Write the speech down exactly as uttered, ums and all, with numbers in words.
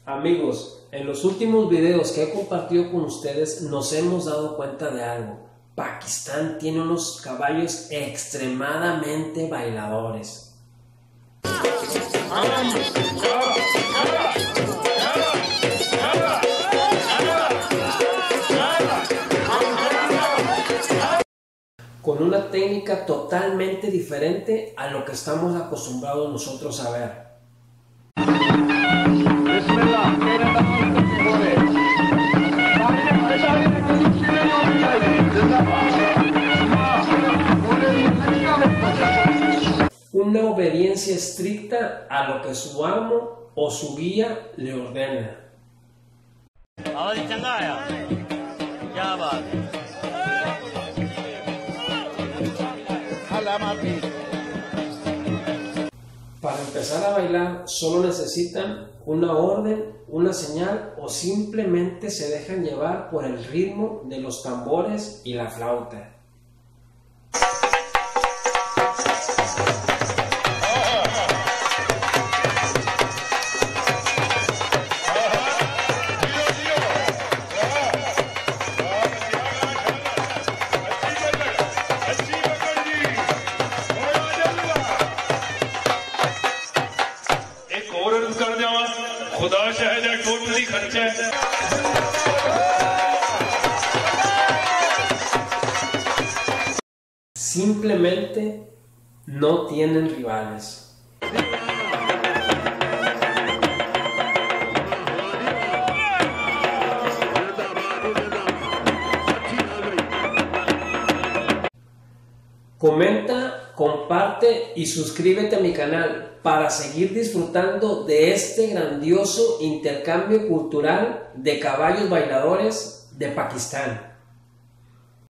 Amigos, en los últimos videos que he compartido con ustedes nos hemos dado cuenta de algo. Pakistán tiene unos caballos extremadamente bailadores. Con una técnica totalmente diferente a lo que estamos acostumbrados nosotros a ver. Una obediencia estricta a lo que su amo o su guía le ordena. Para empezar a bailar solo necesitan una orden, una señal o simplemente se dejan llevar por el ritmo de los tambores y la flauta. Simplemente no tienen rivales. Comenta, comparte y suscríbete a mi canal para seguir disfrutando de este grandioso intercambio cultural de caballos bailadores de Pakistán.